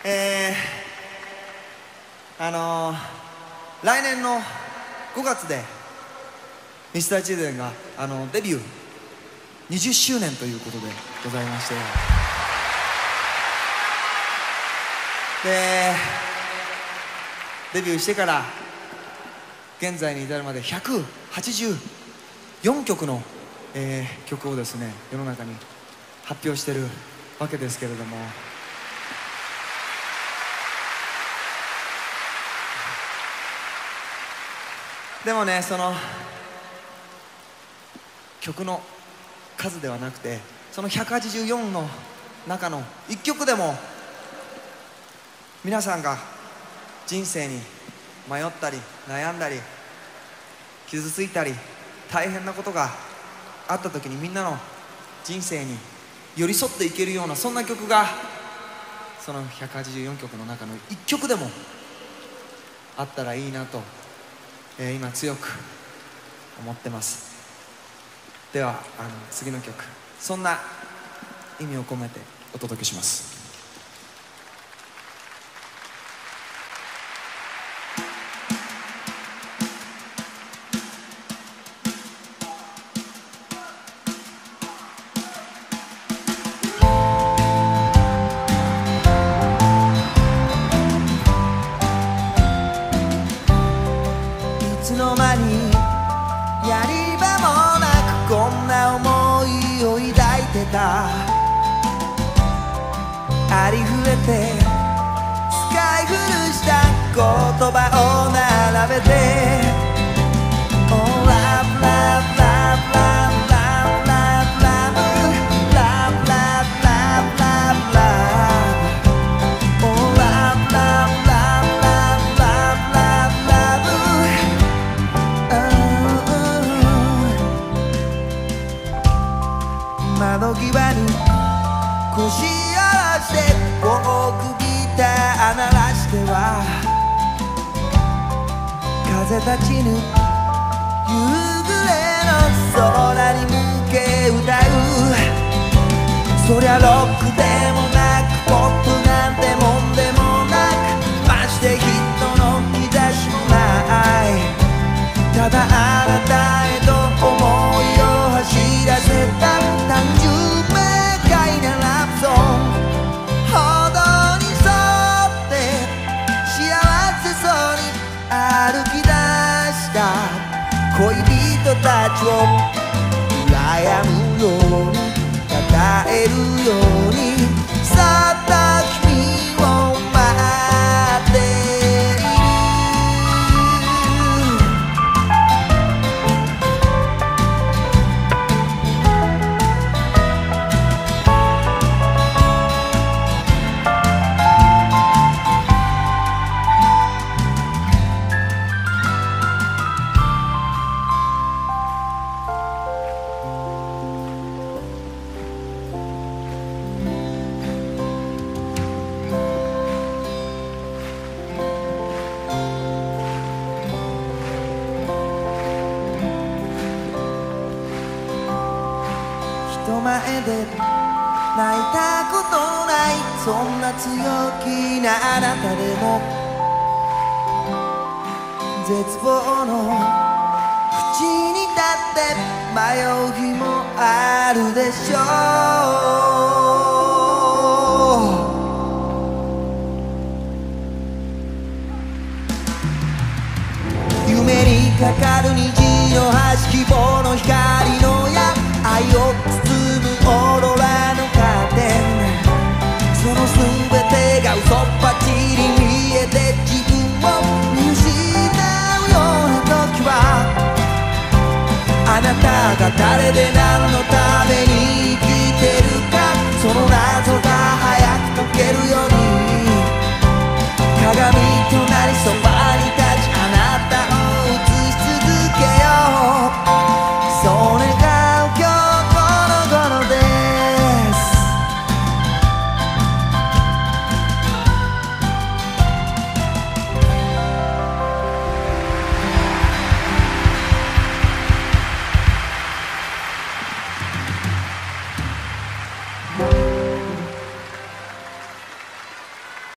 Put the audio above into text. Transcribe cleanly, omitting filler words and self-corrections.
え来年の5月で Mr.Children がデビュー20周年ということでございまして、でデビューしてから現在に至るまで184曲の、曲をですね世の中に発表してるわけですけれども、でもね、その曲の数ではなくて、その184の中の1曲でも皆さんが人生に迷ったり悩んだり傷ついたり大変なことがあった時にみんなの人生に寄り添っていけるような、そんな曲がその184曲の中の1曲でもあったらいいなと、今強く思ってます。では次の曲、そんな意味を込めてお届けします。いつの間にやり場もなくこんな思いを抱いてた、ありふれて使い古した言葉を並べて、Oh love love love love love love love love love love love Oh love love love love love love love 窓際に腰を下ろしてフォークギター鳴らしては風立ちぬ夕暮れの空に向け歌う。そりゃロックでもなくポップなんてもんでもなく、まして人の兆しもない、ただあなたへと思いを走らせた単純明快なラブソング、歩道に沿って幸せそうに歩き出した恋人たちを羨むように称えるように、そっと君を待っている。人前で泣いたことない、そんな強気なあなたでも絶望の淵に立って迷う日もあるでしょう。夢にかかる虹の端、希望の光の矢、愛を包むオーロラのカーテン、その全てが嘘っぱちり見えて自分を見失うような時は、あなたが誰で何のために生きてるか、その謎が早く